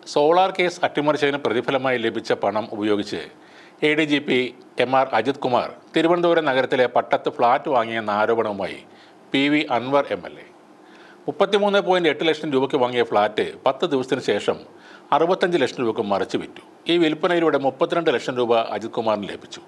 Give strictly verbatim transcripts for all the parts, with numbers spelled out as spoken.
Solar case അട്ടിമറിച്ചതിന് പ്രതിഫലമായി ലഭിച്ച പണം ഉപയോഗിച്ച് A D G P M R Ajith Kumar Thiruvananthapuram നഗരത്തിലെ പട്ടത്ത് ഫ്ളാറ്റ് വാങ്ങിയെന്ന ആരോപണവുമായി P V Anvar M L A മുപ്പത്തിമൂന്ന് പോയിൻറ്റ് എട്ട് ലക്ഷം രൂപയ്ക്ക് വാങ്ങിയ ഫ്ളാറ്റ് പത്ത് ദിവസത്തിന് ശേഷം അറുപത്തഞ്ച് ലക്ഷം രൂപയ്ക്ക് മറിച്ചു വിറ്റു. ഈ വിൽപ്പനയിലൂടെ മുപ്പത്തിരണ്ട് ലക്ഷം രൂപ അജിത് കുമാറിന് ലഭിച്ചു.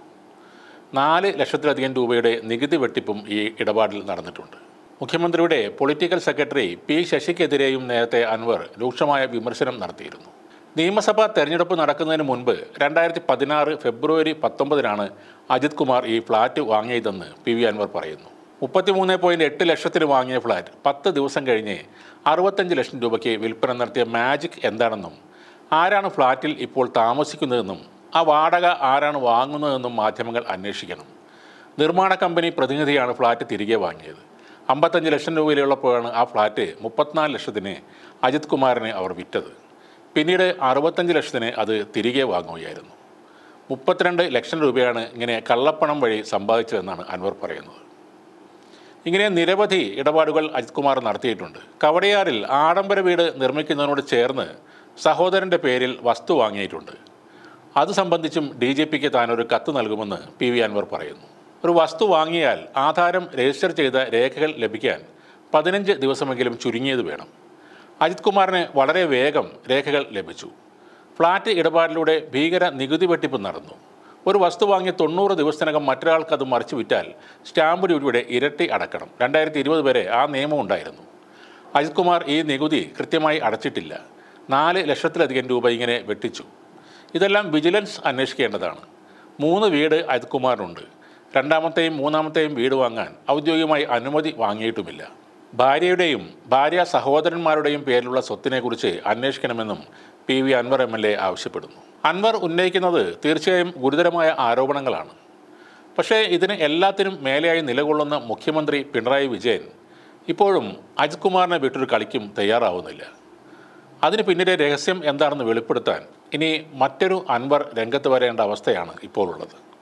നാല് ലക്ഷത്തിലധികം രൂപയുടെ നികുതി വെട്ടിപ്പും ഈ ഇടപാടിൽ നടന്നിട്ടുണ്ട്. മുഖ്യമന്ത്രിയുടെ പൊളിറ്റിക്കൽ സെക്രട്ടറി പി ശശിക്കെതിരെയും നേരത്തെ അൻവർ രൂക്ഷമായ വിമർശനം നടത്തിയിരുന്നു. നിയമസഭാ തെരഞ്ഞെടുപ്പ് നടക്കുന്നതിന് മുൻപ് രണ്ടായിരത്തി പതിനാറ് ഫെബ്രുവരി പത്തൊമ്പതിനാണ് അജിത് കുമാർ ഈ ഫ്ളാറ്റ് വാങ്ങിയതെന്ന് പി വി അൻവർ പറയുന്നു. മുപ്പത്തിമൂന്ന് പോയിൻറ്റ് എട്ട് ലക്ഷത്തിന് വാങ്ങിയ ഫ്ളാറ്റ് പത്ത് ദിവസം കഴിഞ്ഞ് അറുപത്തഞ്ച് ലക്ഷം രൂപയ്ക്ക് വിൽപ്പന നടത്തിയ മാജിക് എന്താണെന്നും ആരാണ് ഫ്ളാറ്റിൽ ഇപ്പോൾ താമസിക്കുന്നതെന്നും ആ വാടക ആരാണ് വാങ്ങുന്നതെന്നും മാധ്യമങ്ങൾ അന്വേഷിക്കണം. നിർമ്മാണ കമ്പനി പ്രതിനിധിയാണ് ഫ്ളാറ്റ് തിരികെ വാങ്ങിയത്. അമ്പത്തഞ്ച് ലക്ഷം രൂപ വിലയുള്ളപ്പോഴാണ് ആ ഫ്ളാറ്റ് മുപ്പത്തിനാല് ലക്ഷത്തിന് അജിത് കുമാറിന് അവർ വിറ്റത്. പിന്നീട് അറുപത്തഞ്ച് ലക്ഷത്തിന് അത് തിരികെ വാങ്ങുകയായിരുന്നു. മുപ്പത്തിരണ്ട് ലക്ഷം രൂപയാണ് ഇങ്ങനെ കള്ളപ്പണം വഴി സമ്പാദിച്ചതെന്നാണ് അൻവർ പറയുന്നത്. ഇങ്ങനെ നിരവധി ഇടപാടുകൾ അജിത് കുമാർ നടത്തിയിട്ടുണ്ട്. കവടിയാറിൽ ആഡംബര വീട് നിർമ്മിക്കുന്നതിനോട് ചേർന്ന് സഹോദരൻ്റെ പേരിൽ വസ്തു വാങ്ങിയിട്ടുണ്ട്. അത് സംബന്ധിച്ചും ഡി ജി പിക്ക് താനൊരു കത്ത് നൽകുമെന്ന് പി വി അൻവർ പറയുന്നു. ഒരു വസ്തു വാങ്ങിയാൽ ആധാരം രജിസ്റ്റർ ചെയ്ത രേഖകൾ ലഭിക്കാൻ പതിനഞ്ച് ദിവസമെങ്കിലും ചുരുങ്ങിയത് വേണം. അജിത് കുമാറിന് വളരെ വേഗം രേഖകൾ ലഭിച്ചു. ഫ്ളാറ്റ് ഇടപാടിലൂടെ ഭീകര നികുതി വെട്ടിപ്പ് നടന്നു. ഒരു വസ്തു വാങ്ങി തൊണ്ണൂറ് ദിവസത്തിനകം മറ്റൊരാൾക്ക് അത് മറിച്ചു വിറ്റാൽ സ്റ്റാമ്പ് ഡ്യൂട്ടിയുടെ ഇരട്ടി അടക്കണം. രണ്ടായിരത്തി ഇരുപത് വരെ ആ നിയമം ഉണ്ടായിരുന്നു. അജിത് കുമാർ ഈ നികുതി കൃത്യമായി അടച്ചിട്ടില്ല. നാല് ലക്ഷത്തിലധികം രൂപ ഇങ്ങനെ വെട്ടിച്ചു. ഇതെല്ലാം വിജിലൻസ് അന്വേഷിക്കേണ്ടതാണ്. മൂന്ന് വീട് അജിത് കുമാറിനുണ്ട്. രണ്ടാമത്തെയും മൂന്നാമത്തെയും വീട് വാങ്ങാൻ ഔദ്യോഗികമായി അനുമതി വാങ്ങിയിട്ടുമില്ല. ഭാര്യയുടെയും ഭാര്യ സഹോദരന്മാരുടെയും പേരിലുള്ള സ്വത്തിനെക്കുറിച്ച് അന്വേഷിക്കണമെന്നും P V Anvar M L A ആവശ്യപ്പെടുന്നു. അൻവർ ഉന്നയിക്കുന്നത് തീർച്ചയായും ഗുരുതരമായ ആരോപണങ്ങളാണ്. പക്ഷേ ഇതിന് എല്ലാത്തിനും മേലെയായി നിലകൊള്ളുന്ന മുഖ്യമന്ത്രി പിണറായി വിജയൻ ഇപ്പോഴും അജിത് കുമാറിനെ വിട്ടൊരു കളിക്കും തയ്യാറാവുന്നില്ല. അതിന് പിന്നിലെ രഹസ്യം എന്താണെന്ന് വെളിപ്പെടുത്താൻ ഇനി മറ്റൊരു അൻവർ രംഗത്ത് വരേണ്ട അവസ്ഥയാണ് ഇപ്പോൾ ഉള്ളത്.